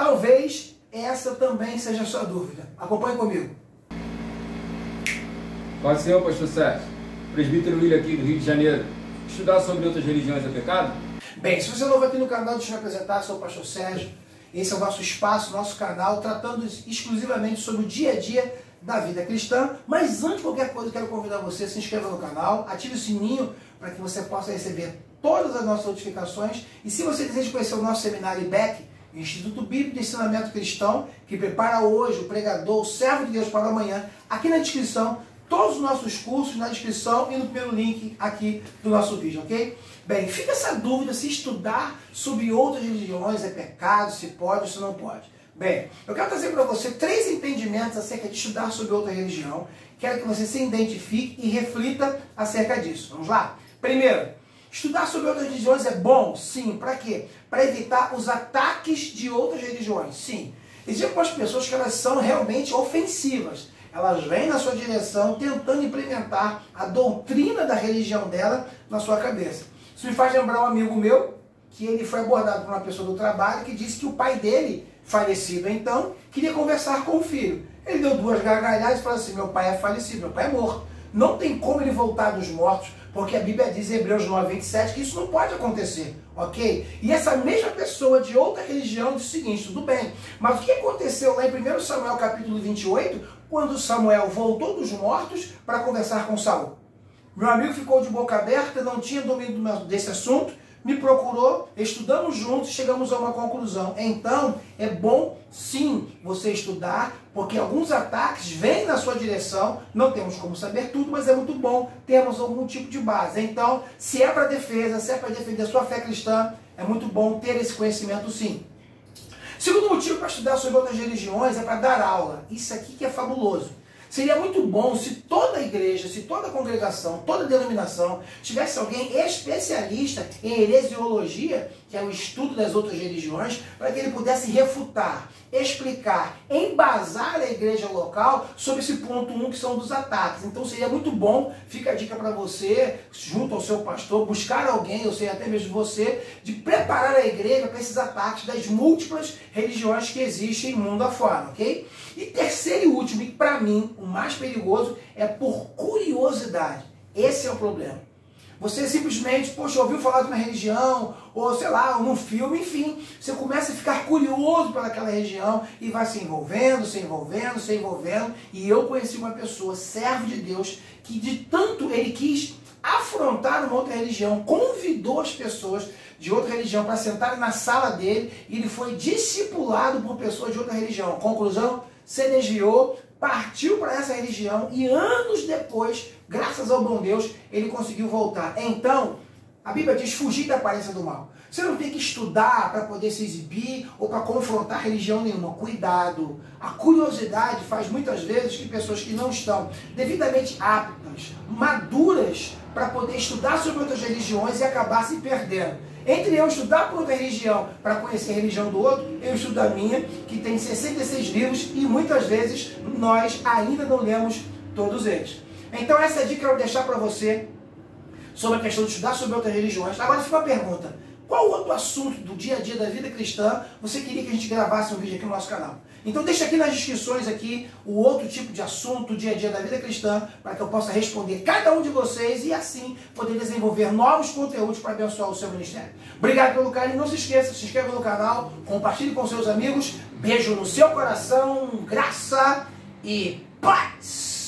talvez essa também seja a sua dúvida. Acompanhe comigo. Pode ser, pastor Sérgio. Presbítero William aqui do Rio de Janeiro. Estudar sobre outras religiões é pecado? Bem, se você é novo aqui no canal, deixa eu me apresentar, sou o pastor Sérgio. Esse é o nosso espaço, nosso canal, tratando exclusivamente sobre o dia a dia da vida cristã. Mas antes de qualquer coisa, eu quero convidar você a se inscrever no canal, ative o sininho para que você possa receber todas as nossas notificações. E se você deseja conhecer o nosso seminário IBEC, Instituto Bíblico de Ensinamento Cristão, que prepara hoje o pregador, o servo de Deus para o amanhã, aqui na descrição, todos os nossos cursos na descrição e no primeiro link aqui do nosso vídeo, ok? Bem, fica essa dúvida se estudar sobre outras religiões é pecado, se pode ou se não pode. Bem, eu quero trazer para você 3 entendimentos acerca de estudar sobre outra religião. Quero que você se identifique e reflita acerca disso. Vamos lá? Primeiro, estudar sobre outras religiões é bom? Sim. Para quê? Para evitar os ataques de outras religiões. Sim. Existem algumas pessoas que elas são realmente ofensivas. Elas vêm na sua direção tentando implementar a doutrina da religião dela na sua cabeça. Isso me faz lembrar um amigo meu, que ele foi abordado por uma pessoa do trabalho que disse que o pai dele, falecido então, queria conversar com o filho. Ele deu 2 gargalhadas e falou assim: meu pai é falecido, meu pai é morto. Não tem como ele voltar dos mortos, porque a Bíblia diz em Hebreus 9:27 que isso não pode acontecer, ok? E essa mesma pessoa de outra religião disse o seguinte: tudo bem, mas o que aconteceu lá em 1 Samuel capítulo 28, quando Samuel voltou dos mortos para conversar com Saul? Meu amigo ficou de boca aberta, não tinha domínio desse assunto, me procurou, estudamos juntos, chegamos a uma conclusão. Então, é bom sim você estudar, porque alguns ataques vêm na sua direção, não temos como saber tudo, mas é muito bom termos algum tipo de base. Então, se é para defesa, se é para defender a sua fé cristã, é muito bom ter esse conhecimento sim. Segundo motivo para estudar sobre outras religiões é para dar aula. Isso aqui que é fabuloso. Seria muito bom se toda a igreja, se toda a congregação, toda a denominação tivesse alguém especialista em heresiologia, que é o estudo das outras religiões, para que ele pudesse refutar, explicar, embasar a igreja local sobre esse ponto 1 que são dos ataques. Então seria muito bom, fica a dica para você, junto ao seu pastor, buscar alguém, eu sei até mesmo você, de preparar a igreja para esses ataques das múltiplas religiões que existem no mundo afora, ok? E terceiro e último, e para mim, o mais perigoso, é por curiosidade. Esse é o problema. Você simplesmente, poxa, ouviu falar de uma religião, ou sei lá, ou num filme, enfim, você começa a ficar curioso pelaquela religião e vai se envolvendo, se envolvendo, se envolvendo. E eu conheci uma pessoa, servo de Deus, que de tanto ele quis afrontar uma outra religião, convidou as pessoas de outra religião para sentarem na sala dele e ele foi discipulado por pessoas de outra religião. Conclusão? Se desviou, partiu para essa religião e anos depois, graças ao bom Deus, ele conseguiu voltar. Então, a Bíblia diz fugir da aparência do mal. Você não tem que estudar para poder se exibir ou para confrontar religião nenhuma. Cuidado. A curiosidade faz muitas vezes que pessoas que não estão devidamente aptas, maduras para poder estudar sobre outras religiões e acabar se perdendo. Entre eu estudar por outra religião para conhecer a religião do outro, eu estudo a minha, que tem 66 livros e muitas vezes nós ainda não lemos todos eles. Então essa é a dica que eu vou deixar para você sobre a questão de estudar sobre outras religiões. Agora fica uma pergunta: qual outro assunto do dia a dia da vida cristã você queria que a gente gravasse um vídeo aqui no nosso canal? Então deixa aqui nas descrições aqui o outro tipo de assunto do dia a dia da vida cristã para que eu possa responder cada um de vocês e assim poder desenvolver novos conteúdos para abençoar o seu ministério. Obrigado pelo carinho, não se esqueça, se inscreva no canal, compartilhe com seus amigos, beijo no seu coração, graça e paz!